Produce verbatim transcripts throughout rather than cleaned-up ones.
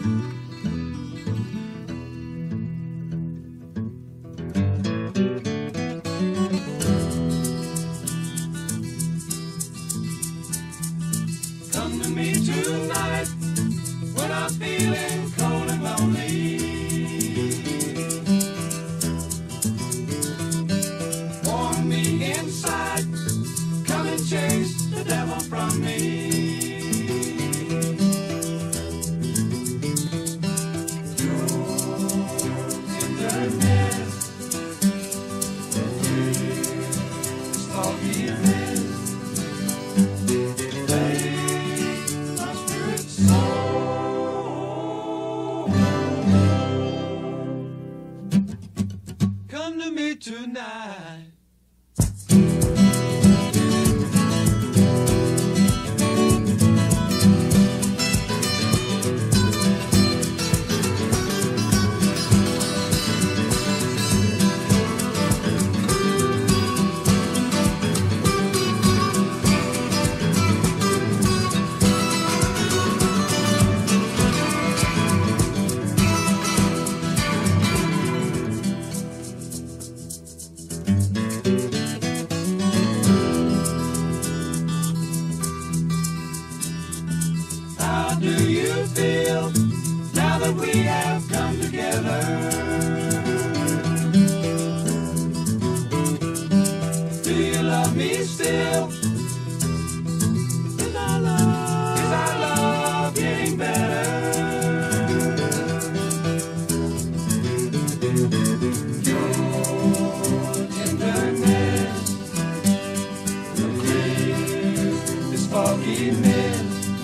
Come to me tonight when I'm feeling cold and lonely. Warm me inside, come and chase the devil from me. Come to me tonight. How do you feel now that we have come together? Do you love me still? Is our love, is our love getting better? Your tenderness will clear this foggy mist.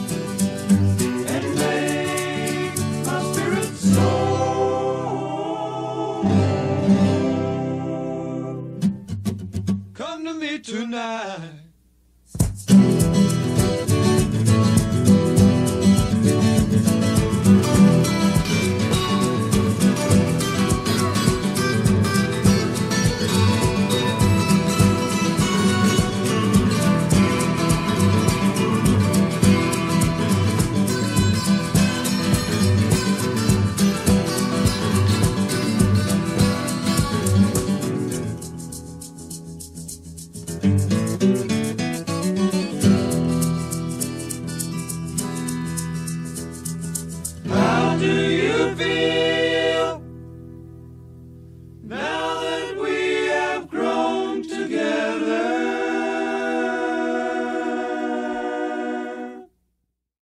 Come to me tonight. Thank you.